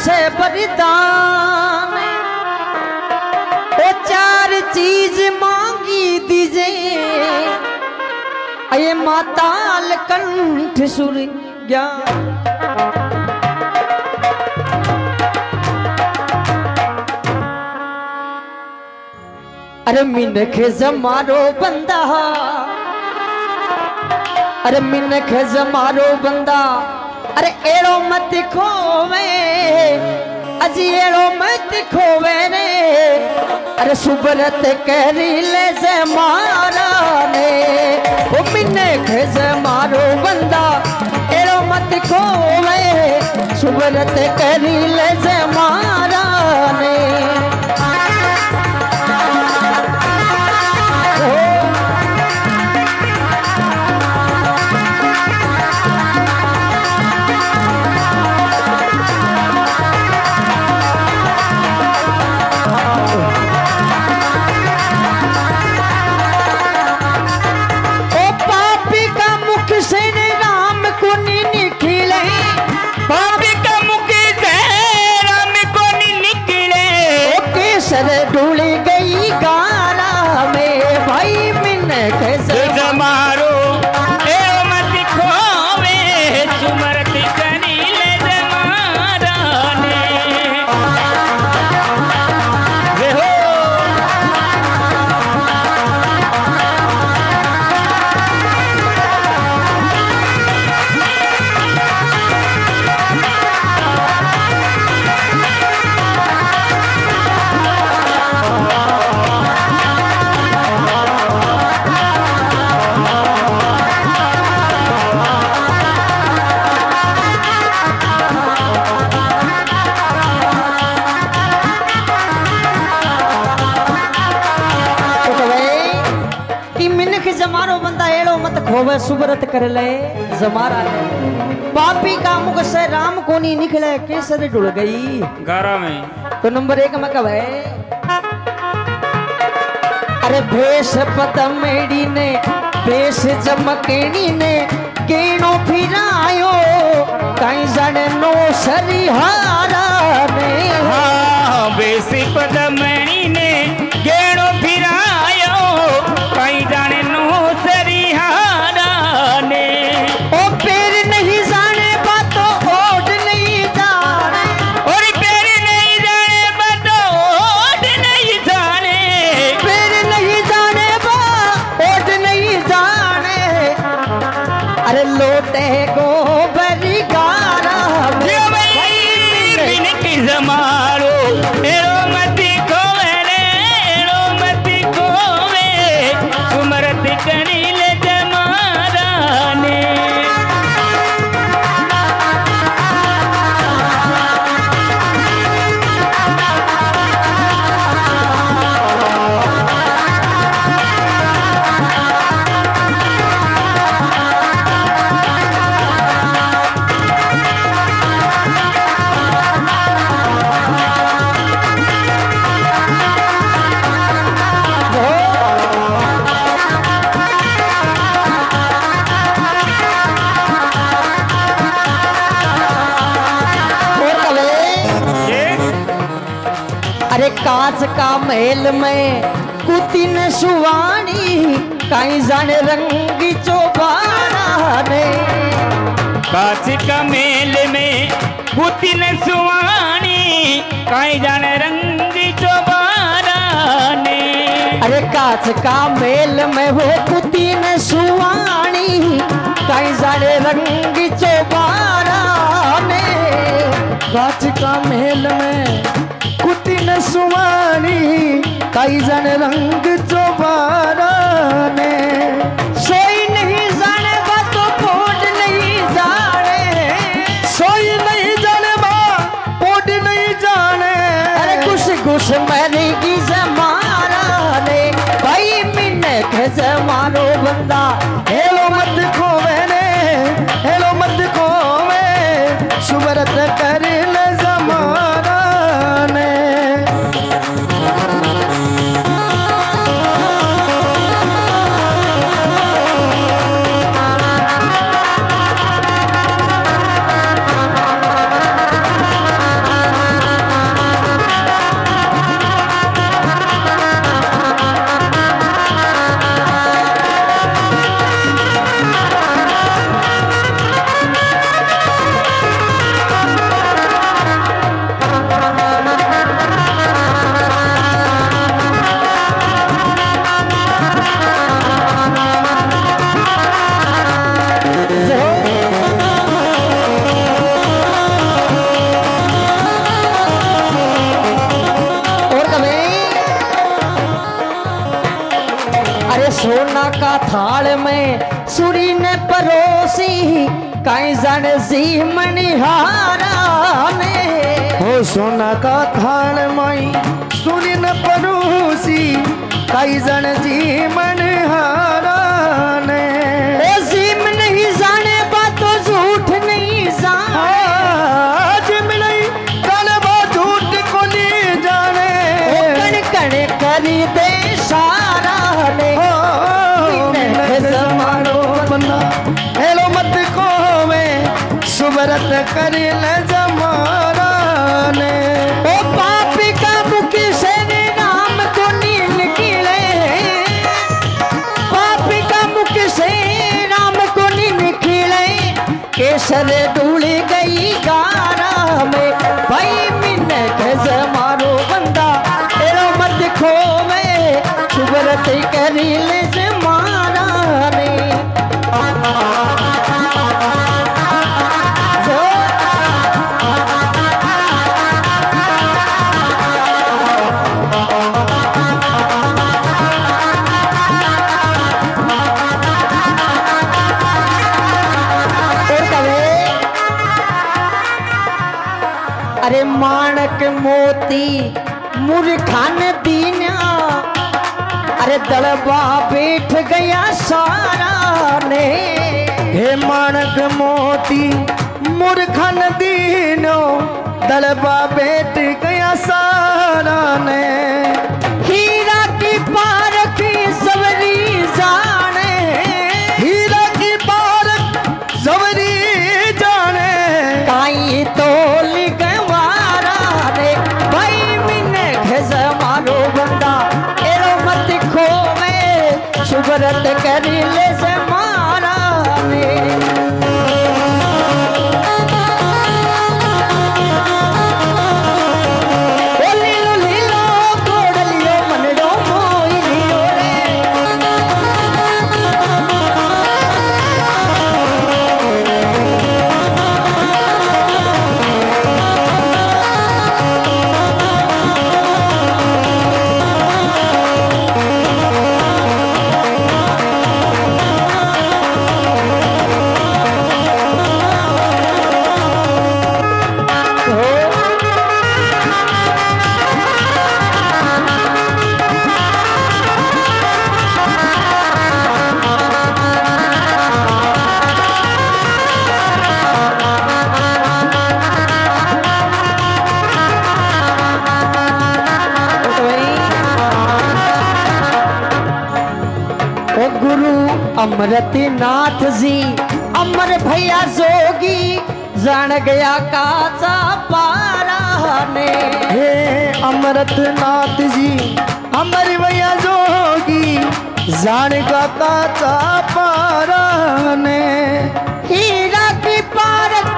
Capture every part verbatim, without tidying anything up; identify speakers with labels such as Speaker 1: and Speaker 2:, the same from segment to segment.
Speaker 1: से बरदान ओ चार चीज मांगी दीजे ये माताल कंठ सुर ज्ञान। अरे मिनख जमारो बंदा अरे मिनख जमारो बंदा अरे एड़ो मत खोवे अजी एड़ो मत खोवे रे अरे सुबरत करी ले जमारा ने ओ मिनख जमारो बंदा एड़ो मत खोवे सुबरत करी ले जमारा ने। ढूंढी गई गारा में भाई मिनख
Speaker 2: जमारो एड़ो मत खोवे सुमरत करी ले जमारा ने।
Speaker 1: जमारो बंदा एड़ो मत खोवे सुबरत कर ले जमारा ले पापी का मुख से राम कोनी निकले केसर ढुल गई
Speaker 2: गारा में।
Speaker 1: तो नंबर एक में कब है अरे भेष पतमेड़ी ने भेष चमकेड़ी ने केणो फिरायो कहीं जाने नो सरिहारा ने।
Speaker 2: हाँ भेष पतमेड़ी ने केणो फिरायो कहीं जाने नो सरिहारा ने।
Speaker 1: ओ पैर नहीं जाने बातों ओट नहीं जाने
Speaker 2: और पैर नहीं जाने बातों ओट नहीं जाने
Speaker 1: पैर नहीं जाने बा ओट नहीं जाने अरे लोटे गोबरी गारा
Speaker 2: मिनख जमारो एड़ो मत खोवे रे एड़ो मत खोवे सुमरत करी ले जमारा ने।
Speaker 1: अरे कांच का महल में कुती न सुवानी कहीं जाने रंगी चौबारा ने।
Speaker 2: कांच का महल में कुती न सुवानी कहीं जाने रंगी चौबारा ने।
Speaker 1: अरे कांच का महल में वो कुती न सुवानी कहीं जाने रंगी चौबारा ने। कांच का महल में कुती न सुवानी कई जन रंग चौबारा ने। सोई नहीं जाने बातों पोट नहीं जाने सोई नहीं जाने बा पोट नहीं जाने अरे कुछ कुछ मैंने की जमारा ने भाई मिनख जमारो बंदा हेलो मत खोवे ने हेलो मत खोवे सुबरत कर ले जमारा ने। सोना का थाल में सुरी ने परोसी कहीं जन सी मनिहारा ने।
Speaker 3: हो सोना का थाल माई सुरी न परोसी कई जन जी मनिहारा ने।
Speaker 1: जिम नहीं जाने बातों झूठ नहीं जाने,
Speaker 3: जिम नहीं जाने बात झूठ को नहीं जाने।
Speaker 1: कण कण करी दे सारा ने
Speaker 3: जमानो बंदा हेलो मत को में सुबरत कर ले जमाना ने।
Speaker 1: ओ पापी का मुख से नाम को नी निकले, पापी का मुख से नाम को नी निकले। केसर डूल गई गारा में भाई मिन्ने के जमानो बंदा एलो मत खो में सुबरत करी ले जमाना ने। अरे माणक मोती मूर्खान दीना, अरे दलबा बैठ गया सारा ने।
Speaker 3: हे माणक मोती मूर्खन दीनो दलबा बैठ गया सारा ने।
Speaker 1: हीरा की पारख सवरी जाने,
Speaker 3: हीरा की पारख सवरी जाने।
Speaker 1: काई तोल गवारा ने भाई मिने जमानो बंदा एलो मत खो में सुबरत करी ले जमाना ने। अमृत नाथ जी अमर भैया जोगी जान गया काचा पारा ने।
Speaker 3: हे अमृत नाथ जी अमर भैया जोगी जान का काचा पारा ने।
Speaker 1: हीरा की पारख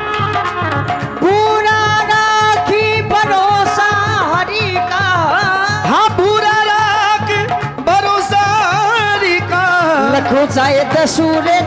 Speaker 1: पूरा राखी भरोसा हरि का।
Speaker 3: हाँ पूरा राख भरोसा हरि का।
Speaker 1: लखो चाहे दसूरे